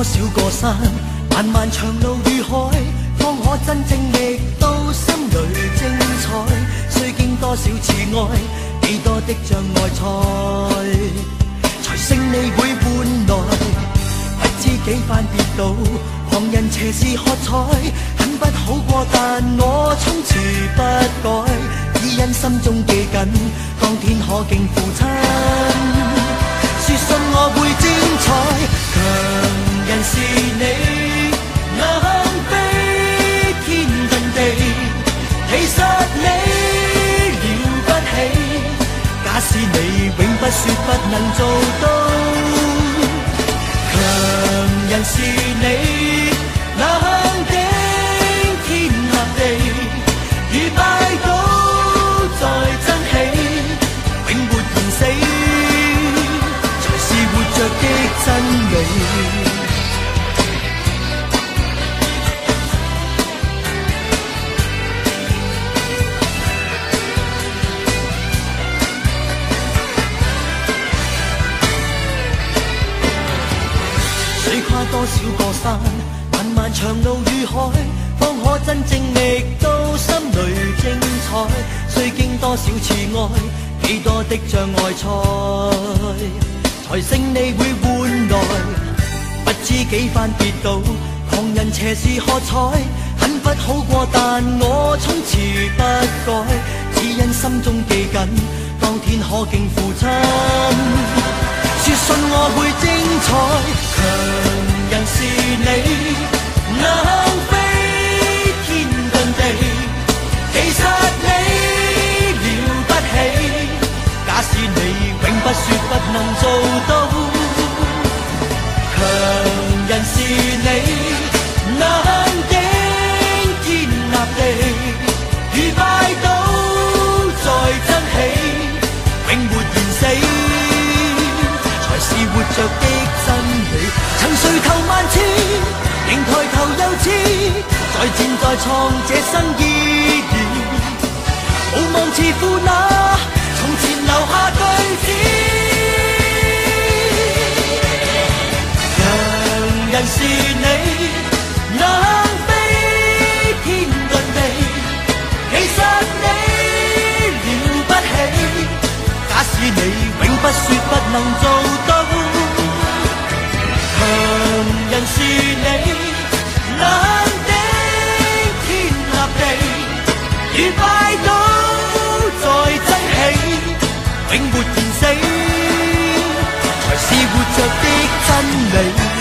少個山，漫漫長路與海，方可真正覓到心裏精彩。需經多少次愛，幾多的障礙才勝利會換來。不知幾番跌倒，旁人斜視喝彩，很不好過，但我從此不改，只因心中記緊，當天可敬父親。說信我會精彩，強人是你，能飛天遁地，其實你了不起。假使你永不說不能做到，強人是你，能頂天立地，與拜倒在爭氣，永沒言死。活着的真理，水跨多少個山，漫漫長路與海，方可真正覓到心裏精彩。需經多少次愛，幾多的障礙才勝利會換來。不知幾番跌倒，旁人斜視喝彩，很不好過，但我從此不改，只因心中記緊，當天可敬父親。說信我會精彩，強人是你，能飛天遁地，其實你了不起。假使你永不說不能做到，強人是你，能頂天立地，與拜倒在爭氣，永沒言死，才是活着的真理。曾垂頭萬次，仍抬頭又知，在戰在創這生意義，無望自負那從前留下句子，強人是你，能飛天遁地，其實你了不起。假使你永不說不能做到，強人是你，能頂天立地，與拜倒在爭氣，永沒言死，才是活着的真理。